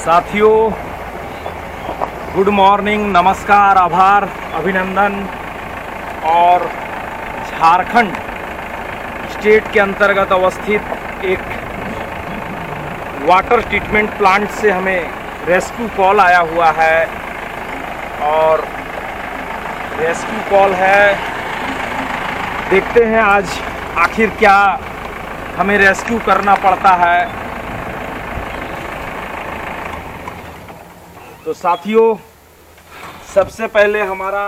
साथियों, good morning, नमस्कार, आभार, अभिनंदन। और झारखंड स्टेट के अंतर्गत अवस्थित एक वाटर ट्रीटमेंट प्लांट से हमें रेस्क्यू कॉल आया हुआ है। और रेस्क्यू कॉल है, देखते हैं आज आखिर क्या हमें रेस्क्यू करना पड़ता है। तो साथियों, सबसे पहले हमारा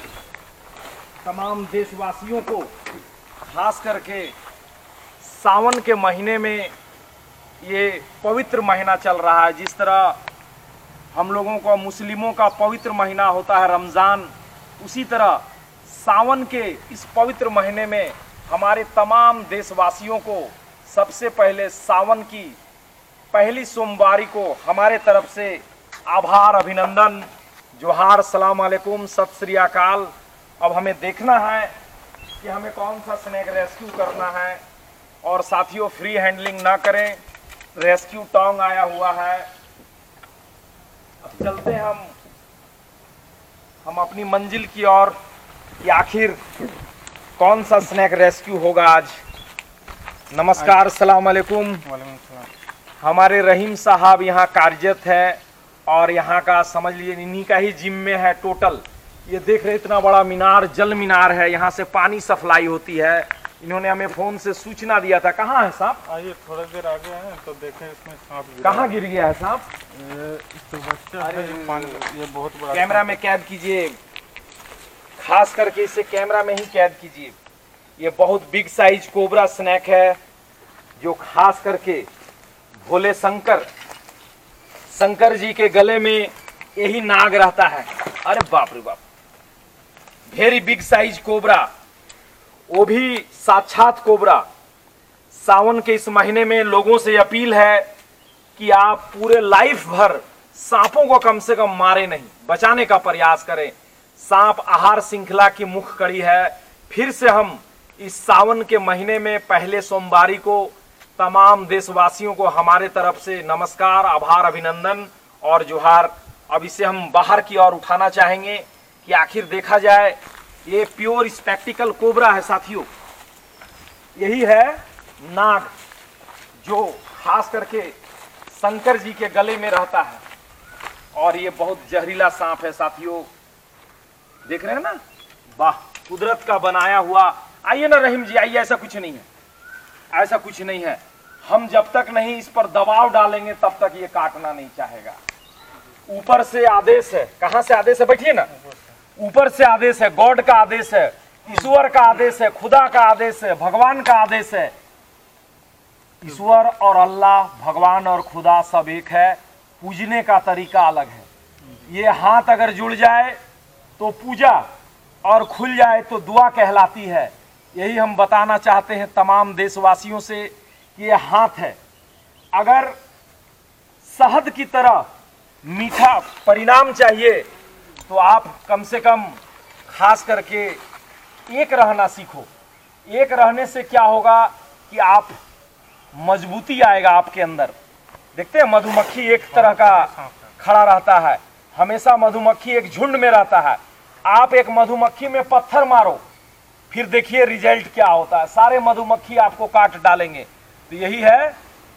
तमाम देशवासियों को, खास करके सावन के महीने में, ये पवित्र महीना चल रहा है। जिस तरह हम लोगों का, मुस्लिमों का पवित्र महीना होता है रमज़ान, उसी तरह सावन के इस पवित्र महीने में हमारे तमाम देशवासियों को सबसे पहले सावन की पहली सोमवारी को हमारे तरफ से आभार, अभिनंदन, जोहार, सलाम अलैकुम, सत श्री अकाल। अब हमें देखना है कि हमें कौन सा स्नैक रेस्क्यू करना है। और साथियों, फ्री हैंडलिंग ना करें, रेस्क्यू टोंग आया हुआ है। अब चलते हैं हम अपनी मंजिल की ओर कि आखिर कौन सा स्नैक रेस्क्यू होगा आज। नमस्कार, सलाम अलैकुम। हमारे रहीम साहब यहाँ कार्यरत है और यहाँ का समझ लीजिए इन्हीं का ही जिम में है टोटल। ये देख रहे इतना बड़ा मीनार, जल मीनार है, यहाँ से पानी सप्लाई होती है। इन्होंने हमें फोन से सूचना दिया था। कहाँ है सांप? आइए थोड़ा देर आगे हैं तो देखें इसमें सांप कहाँ गिर गया है सांप? ये बहुत बड़ा कैमरा में कैद कीजिए, खास करके इसे कैमरा में ही कैद कीजिए। ये बहुत बिग साइज कोबरा स्नैक है जो खास करके भोले शंकर जी के गले में यही नाग रहता है। अरे बाप रे बाप, वेरी बिग साइज कोबरा, वो भी साक्षात कोबरा। सावन के इस महीने में लोगों से अपील है कि आप पूरे लाइफ भर सांपों को कम से कम मारे नहीं, बचाने का प्रयास करें। सांप आहार श्रृंखला की मुख्य कड़ी है। फिर से हम इस सावन के महीने में पहले सोमवारी को तमाम देशवासियों को हमारे तरफ से नमस्कार, आभार, अभिनंदन और जोहार। अब इसे हम बाहर की ओर उठाना चाहेंगे कि आखिर देखा जाए। ये प्योर स्पेक्टिकल कोबरा है साथियों। यही है नाग जो खास करके शंकर जी के गले में रहता है। और ये बहुत जहरीला सांप है साथियों, देख रहे हैं ना। वाह, कुदरत का बनाया हुआ। आइए ना रहीम जी, आइए। ऐसा कुछ नहीं है, ऐसा कुछ नहीं है। हम जब तक नहीं इस पर दबाव डालेंगे तब तक ये काटना नहीं चाहेगा। ऊपर से आदेश है। कहां से आदेश है? बैठिए ना। ऊपर से आदेश है, गॉड का आदेश है, ईश्वर का आदेश है, खुदा का आदेश है, भगवान का आदेश है। ईश्वर और अल्लाह, भगवान और खुदा सब एक है, पूजने का तरीका अलग है। ये हाथ अगर जुड़ जाए तो पूजा, और खुल जाए तो दुआ कहलाती है। यही हम बताना चाहते हैं तमाम देशवासियों से कि ये हाथ है। अगर शहद की तरह मीठा परिणाम चाहिए तो आप कम से कम खास करके एक रहना सीखो। एक रहने से क्या होगा कि आप मजबूती आएगा आपके अंदर। देखते हैं मधुमक्खी एक तरह का खड़ा रहता है, हमेशा मधुमक्खी एक झुंड में रहता है। आप एक मधुमक्खी में पत्थर मारो, फिर देखिए रिजल्ट क्या होता है। सारे मधुमक्खी आपको काट डालेंगे। तो यही है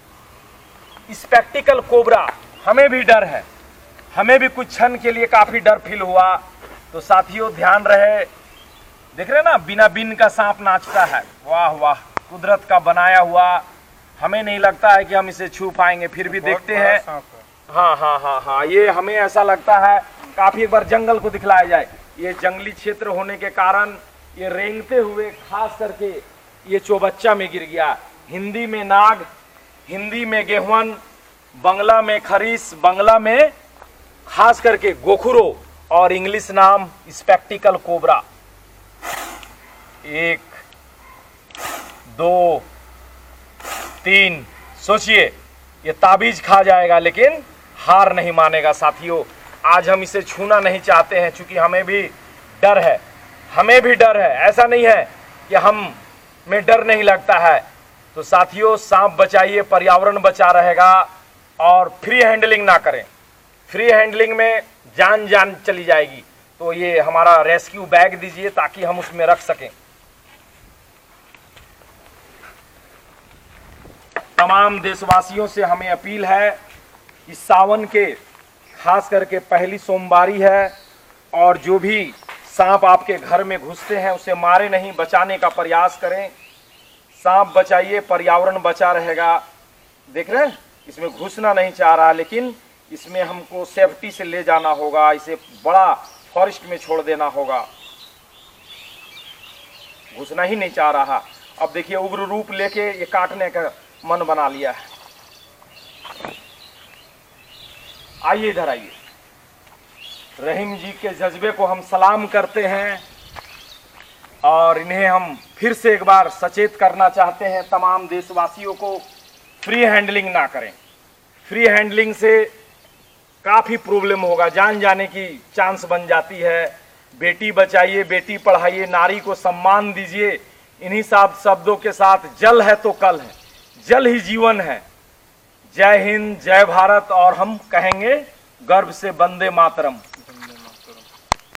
स्पेक्टिकल कोबरा। हमें भी डर है, हमें भी कुछ क्षण के लिए काफी डर फील हुआ। तो साथियों ध्यान रहे। देख रहे ना, बिना बिन का सांप नाचता है। वाह वाह, कुदरत का बनाया हुआ। हमें नहीं लगता है कि हम इसे छू पाएंगे, फिर भी देखते हैं। हाँ हाँ हाँ हाँ, ये हमें ऐसा लगता है काफी। एक बार जंगल को दिखलाया जाए। ये जंगली क्षेत्र होने के कारण ये रेंगते हुए खास करके ये चौबच्चा में गिर गया। हिंदी में नाग, हिंदी में गेहवन, बंगला में खरीस, बंगला में खास करके गोखुरो, और इंग्लिश नाम स्पेक्टिकल कोबरा। 1 2 3, सोचिए ये ताबीज खा जाएगा लेकिन हार नहीं मानेगा साथियों। आज हम इसे छूना नहीं चाहते हैं क्योंकि हमें भी डर है, हमें भी डर है। ऐसा नहीं है कि हम में डर नहीं लगता है। तो साथियों, सांप बचाइए, पर्यावरण बचा रहेगा। और फ्री हैंडलिंग ना करें। फ्री हैंडलिंग में जान जान चली जाएगी। तो ये हमारा रेस्क्यू बैग दीजिए ताकि हम उसमें रख सकें। तमाम देशवासियों से हमें अपील है कि सावन के खास करके पहली सोमवारी है और जो भी सांप आपके घर में घुसते हैं उसे मारे नहीं, बचाने का प्रयास करें। सांप बचाइए, पर्यावरण बचा रहेगा। देख रहे हैं इसमें घुसना नहीं चाह रहा, लेकिन इसमें हमको सेफ्टी से ले जाना होगा, इसे बड़ा फॉरेस्ट में छोड़ देना होगा। घुसना ही नहीं चाह रहा। अब देखिए उग्र रूप लेके ये काटने का मन बना लिया है। आइए इधर आइए। रहीम जी के जज्बे को हम सलाम करते हैं और इन्हें हम फिर से एक बार सचेत करना चाहते हैं तमाम देशवासियों को, फ्री हैंडलिंग ना करें। फ्री हैंडलिंग से काफ़ी प्रॉब्लम होगा, जान जाने की चांस बन जाती है। बेटी बचाइए, बेटी पढ़ाइए, नारी को सम्मान दीजिए। इन्हीं सब शब्दों के साथ जल है तो कल है, जल ही जीवन है। जय हिंद, जय भारत और हम कहेंगे गर्व से वंदे मातरम।